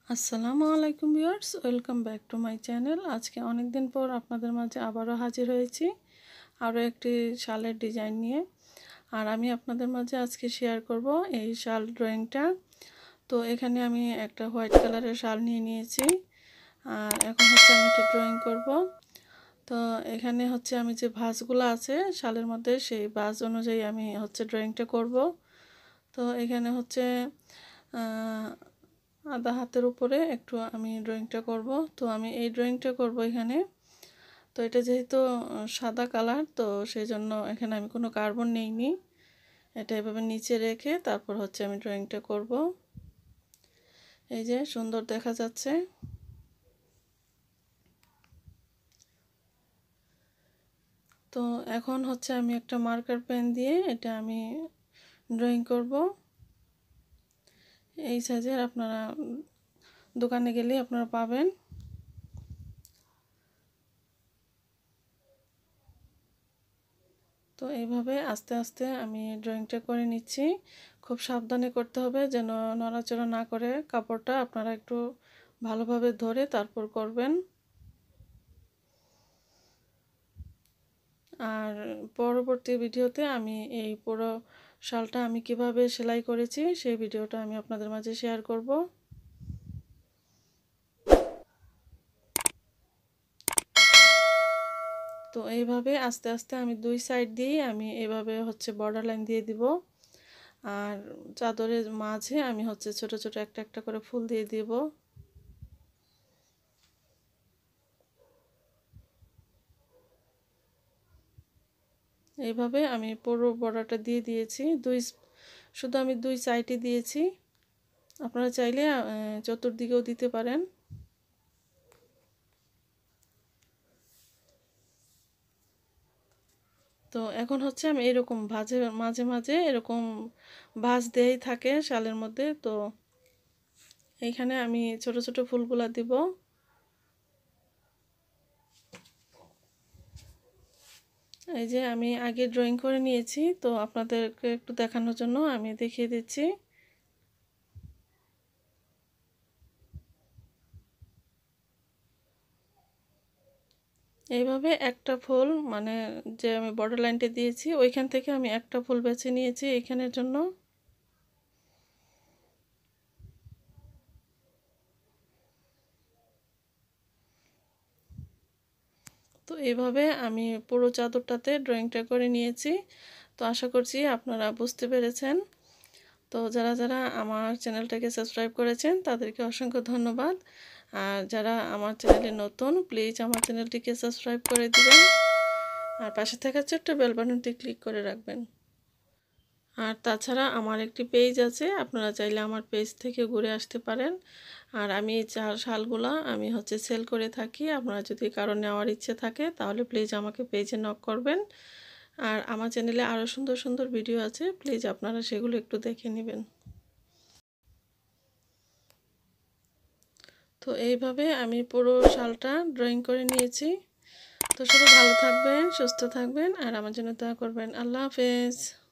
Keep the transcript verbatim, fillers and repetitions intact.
আসসালামু আলাইকুম viewers, welcome back to my channel. আজকে অনেক দিন পর আপনাদের মাঝে আবারও হাজির হয়েছি আরও একটি শালের ডিজাইন নিয়ে। আর আমি আপনাদের মাঝে আজকে শেয়ার করব এই শাল ড্রয়িংটা। তো এখানে আমি একটা হোয়াইট কালারের শাল নিয়ে নিয়েছি, আর এখন হচ্ছে আমি একটা ড্রয়িং করব। তো এখানে হচ্ছে আমি যে ভাঁজগুলো আছে শালের মধ্যে, সেই ভাঁজ অনুযায়ী আমি হচ্ছে ড্রয়িংটা করব। তো এখানে হচ্ছে আধা হাতের উপরে একটু আমি ড্রয়িংটা করব। তো আমি এই ড্রয়িংটা করব এখানে। তো এটা যেহেতু সাদা কালার, তো সেই জন্য এখানে আমি কোনো কার্বন নেইনি। এটা এভাবে নিচে রেখে তারপর হচ্ছে আমি ড্রয়িংটা করব। এই যে সুন্দর দেখা যাচ্ছে। তো এখন হচ্ছে আমি একটা মার্কার পেন দিয়ে এটা আমি ড্রয়িং করব। এই সাইজের আপনারা দোকানে গেলে আপনারা পাবেন। তো এইভাবে আস্তে আস্তে আমি ড্রয়িংটা করে নিচ্ছি। খুব সাবধানে করতে হবে, যেন নড়াচড়া না করে কাপড়টা আপনারা একটু ভালোভাবে ধরে তারপর করবেন। আর পরবর্তী ভিডিওতে আমি এই পুরো শালটা আমি কিভাবে সেলাই করেছি সেই ভিডিওটা আমি আপনাদের মাঝে শেয়ার করব। তো এইভাবে আস্তে আস্তে আমি দুই সাইড দিয়ে আমি এইভাবে হচ্ছে বর্ডার লাইন দিয়ে দিব। আর চাদরের মাঝে আমি হচ্ছে ছোট ছোট একটা একটা করে ফুল দিয়ে দিব। এইভাবে আমি পুরো বর্ডারটা দিয়ে দিয়েছি। দুই শুধু আমি দুই সাইডে দিয়েছি, আপনারা চাইলে চতুর্দিকেও দিতে পারেন। তো এখন হচ্ছে আমি এরকম ভাঁজে মাঝে মাঝে এরকম ভাঁজ দেই থাকে শালের মধ্যে। তো এইখানে আমি ছোট ছোট ফুলগুলা দিব। এই যে আমি আগে ড্রয়িং করে নিয়েছি, তো আপনাদেরকে একটু দেখানোর জন্য আমি দেখিয়ে দিচ্ছি। এইভাবে একটা ফুল, মানে যে আমি বর্ডার লাইনটা দিয়েছি ওইখান থেকে আমি একটা ফুল বেছে নিয়েছি এইখানের জন্য। তো এইভাবে আমি পুরো চাদরটাতে ড্রয়িংটা করে নিয়েছি। তো আশা করছি আপনারা বুঝতে পেরেছেন। তো যারা যারা আমার চ্যানেলটাকে সাবস্ক্রাইব করেছেন তাদেরকে অসংখ্য ধন্যবাদ। আর যারা আমার চ্যানেলে নতুন, প্লিজ আমার চ্যানেলটিকে সাবস্ক্রাইব করে দিবেন, আর পাশে থাকা ছোট্ট বেল বাটনটি ক্লিক করে রাখবেন। আর তাছাড়া আমার একটি পেজ আছে, আপনারা চাইলে আমার পেজ থেকে ঘুরে আসতে পারেন। আর আমি এই চার শালগুলা আমি হচ্ছে সেল করে থাকি। আপনারা যদি কারো নেওয়ার ইচ্ছে থাকে তাহলে প্লিজ আমাকে পেজে নক করবেন। আর আমার চ্যানেলে আরও সুন্দর সুন্দর ভিডিও আছে, প্লিজ আপনারা সেগুলো একটু দেখে নেবেন। তো এইভাবে আমি পুরো শালটা ড্রয়িং করে নিয়েছি। তো সবাই ভালো থাকবেন, সুস্থ থাকবেন, আর আমার জন্য দোয়া করবেন। আল্লাহ হাফেজ।